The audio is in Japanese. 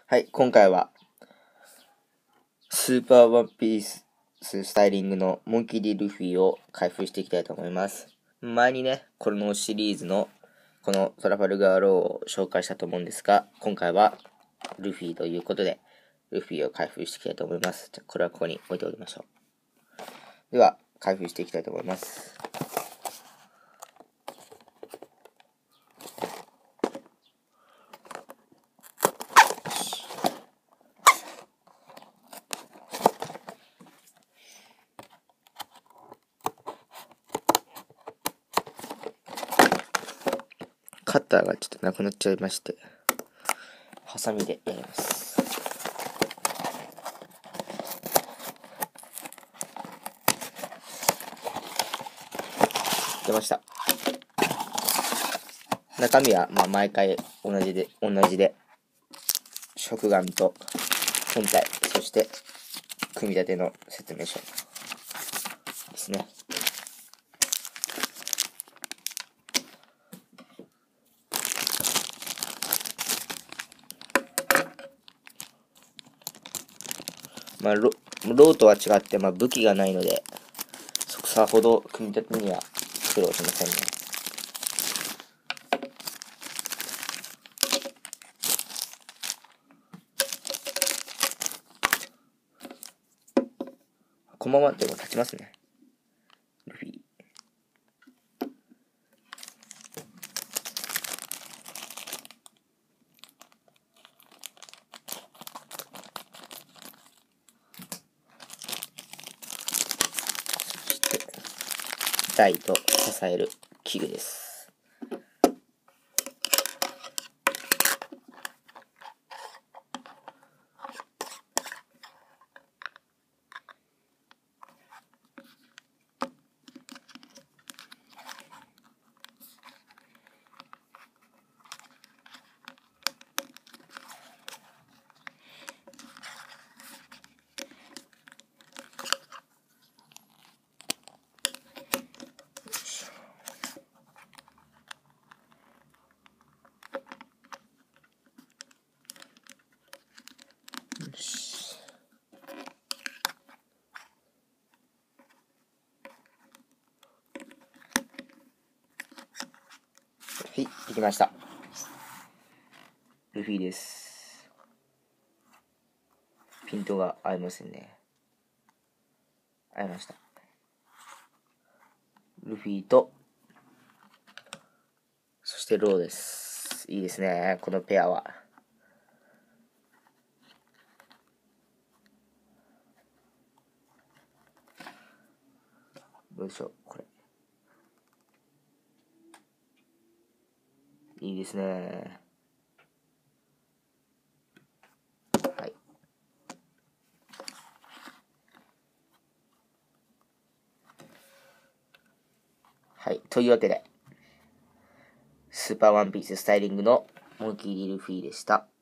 はい、今回はスーパーワンピーススタイリングのモンキー・ディ・ルフィを開封していきたいと思います。前にね、このシリーズのこのトラファルガー・ローを紹介したと思うんですが、今回はルフィということで、ルフィを開封していきたいと思います。じゃあこれはここに置いておきましょう。では、開封していきたいと思います。カッターがちょっとなくなっちゃいまして、ハサミでやります。出ました。中身は毎回同じで食玩と本体、そして組み立ての説明書ですね。ローとは違って、武器がないので、さほど組み立てには苦労しませんね。このままでも立ちますね。ルフィ。台と支える器具です。はい、できました。ルフィです。ピントが合いませんね。合いました。ルフィと、そしてローです。いいですね、このペアは。よいしょ、これ。いいですね。はい。はい。というわけで、スーパーワンピーススタイリングのモンキー・ディ・ルフィでした。